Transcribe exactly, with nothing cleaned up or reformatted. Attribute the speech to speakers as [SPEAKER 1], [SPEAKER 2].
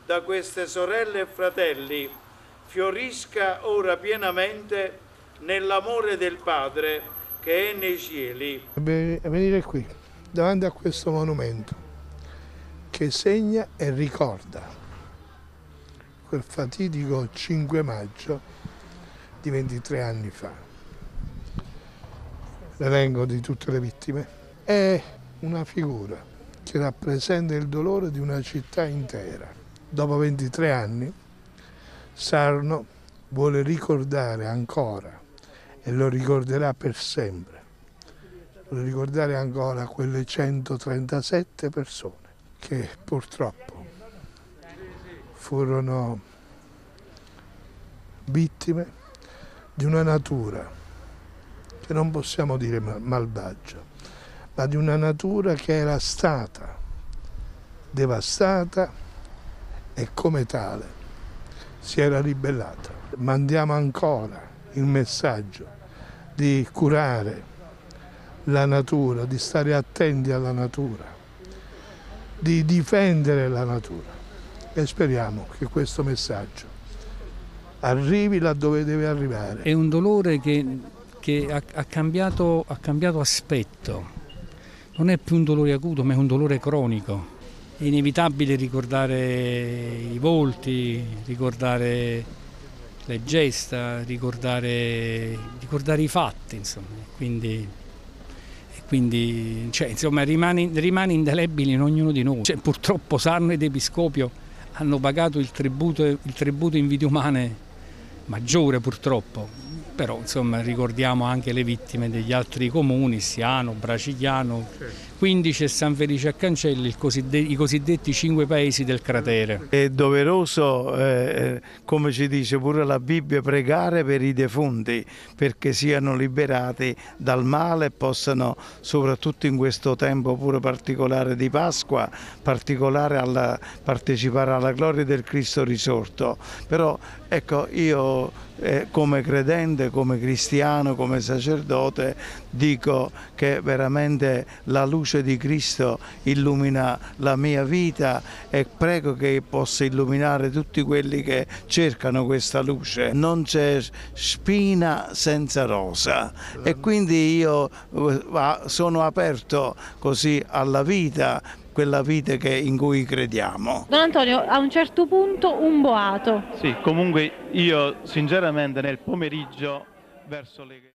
[SPEAKER 1] da queste sorelle e fratelli fiorisca ora pienamente nell'amore del Padre che è nei cieli.
[SPEAKER 2] Venire qui, davanti a questo monumento, che segna e ricorda quel fatidico cinque maggio di ventitré anni fa. L'elenco di tutte le vittime è una figura che rappresenta il dolore di una città intera. Dopo ventitré anni Sarno vuole ricordare ancora, e lo ricorderà per sempre, vuole ricordare ancora quelle centotrentasette persone che purtroppo furono vittime di una natura che non possiamo dire malvagia, ma di una natura che era stata devastata e come tale si era ribellata. Mandiamo ancora il messaggio di curare la natura, di stare attenti alla natura, di difendere la natura, e speriamo che questo messaggio arrivi laddove deve arrivare.
[SPEAKER 3] È un dolore che, che ha, ha, cambiato, ha cambiato aspetto, non è più un dolore acuto ma è un dolore cronico. È inevitabile ricordare i volti, ricordare le gesta, ricordare, ricordare i fatti, insomma. Quindi, quindi cioè, insomma, rimane, rimane indelebile in ognuno di noi. Cioè, purtroppo Sarno ed Episcopio hanno pagato il tributo, il tributo in vite umane maggiore, purtroppo. Però insomma, ricordiamo anche le vittime degli altri comuni, Siano, Bracigliano, quindici e San Felice a Cancelli, i cosiddetti cinque paesi del cratere.
[SPEAKER 1] È doveroso, eh, come ci dice pure la Bibbia, pregare per i defunti perché siano liberati dal male e possano, soprattutto in questo tempo pure particolare di Pasqua, particolare alla, partecipare alla gloria del Cristo risorto. Però ecco, io eh, come credente, come cristiano, come sacerdote, dico che veramente la luce di Cristo illumina la mia vita e prego che possa illuminare tutti quelli che cercano questa luce. Non c'è spina senza rosa e quindi io sono aperto così alla vita, quella vita che, in cui crediamo.
[SPEAKER 4] Don Antonio, a un certo punto un boato.
[SPEAKER 5] Sì, comunque io sinceramente nel pomeriggio verso le